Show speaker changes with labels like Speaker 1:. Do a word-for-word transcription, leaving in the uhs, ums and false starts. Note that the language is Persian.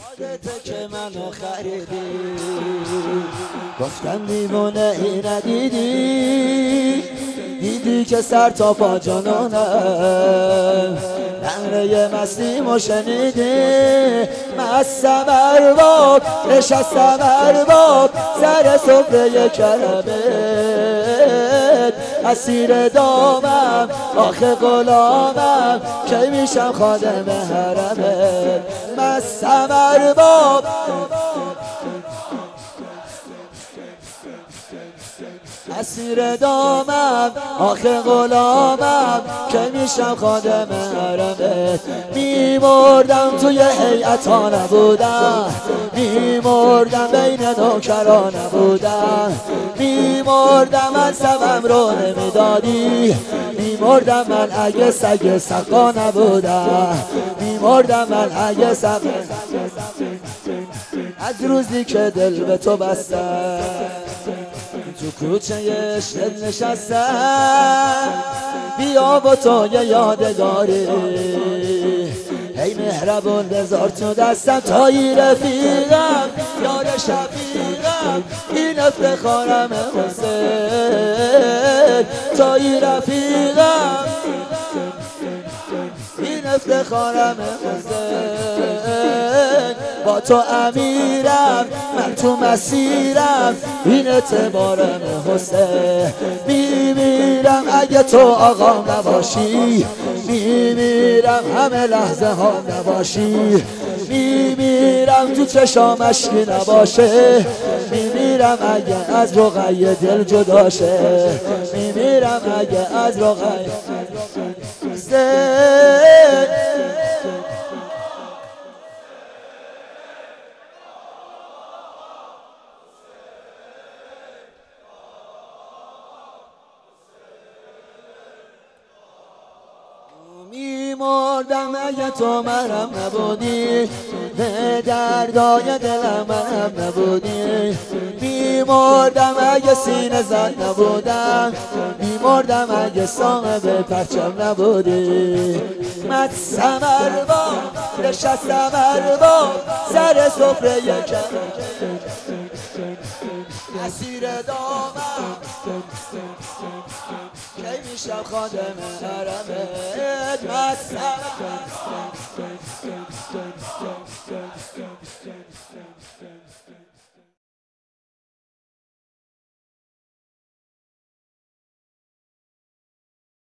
Speaker 1: یادته که منو خریدی، گفتم دیوونه ای ندیدی، دیدی که سر تا پا جنونم، نعره مستیمو شنیدی. مستم ارباب نشستم ارباب سر سفره کرمت، اسیر دامم آخه غلامم کی میشم خادم حرمت. مستم ارباب اسیر دامم آخه غلامم که میشم خادم حرمت. میمردم توی هیئت ها نبودم، میمردم بین نوکران نبودم، میمردم من سبم رو نمیدادی، میمردم من اگه سگ سقا نبودم، میمردم من اگه سگ. از روزی که دل به تو بستم تو کوچه شد نشستم، بیا با تو یه یادگاری، ای مهربون بذار تو دستم تایی رفیقم یار شفیقم، این افتخارم حسین تایی رفیقم، این افتخارم حسین. با تو امیرم من تو مسیرم، این اعتبارم حسین. میمیرم اگه تو آقام نباشی، میمیرم همه لحظه ها نباشی، میمیرم تو چشام اشکی نباشه، میمیرم اگه از رقیه دل جدا شه، میمیرم اگه از رقیه میمردم اگه تو منم نبودی، به دردای دلم منم نبودی، میمردم اگه سینه زن نبودم، میمردم اگه صاحب پرچم نبودی. مستم ارباب نشستم ارباب سر سفره کرم، اسیر دامم کی میشم خادم حرمت. مستم